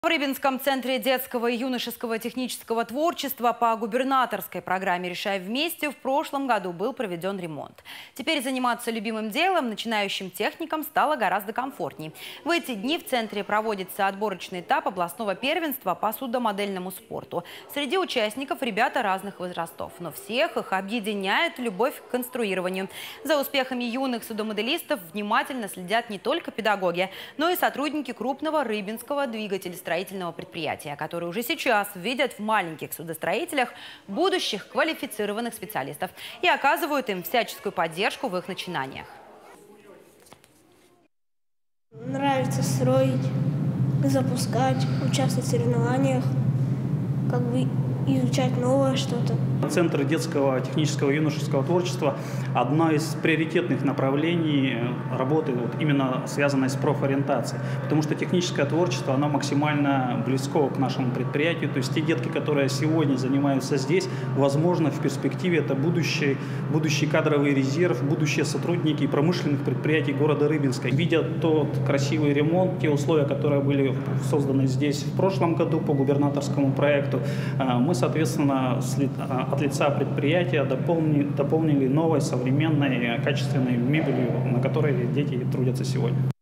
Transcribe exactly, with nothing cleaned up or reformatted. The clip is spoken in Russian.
В Рыбинском центре детского и юношеского технического творчества по губернаторской программе «Решай вместе» в прошлом году был проведен ремонт. Теперь заниматься любимым делом начинающим техникам стало гораздо комфортней. В эти дни в центре проводится отборочный этап областного первенства по судомодельному спорту. Среди участников ребята разных возрастов, но всех их объединяет любовь к конструированию. За успехами юных судомоделистов внимательно следят не только педагоги, но и сотрудники крупного рыбинского двигателестроительного строительного предприятия, которые уже сейчас видят в маленьких судостроителях будущих квалифицированных специалистов и оказывают им всяческую поддержку в их начинаниях. Нравится строить, запускать, участвовать в соревнованиях, как бы изучать новое что-то. Центр детского технического и юношеского творчества – одно из приоритетных направлений работы, вот именно связанной с профориентацией. Потому что техническое творчество, оно максимально близко к нашему предприятию. То есть те детки, которые сегодня занимаются здесь, возможно, в перспективе это будущий, будущий кадровый резерв, будущие сотрудники промышленных предприятий города Рыбинска. Видя тот красивый ремонт, те условия, которые были созданы здесь в прошлом году по губернаторскому проекту, мы, соответственно, от лица предприятия дополнили, дополнили новой, современной, качественной мебелью, на которой дети трудятся сегодня.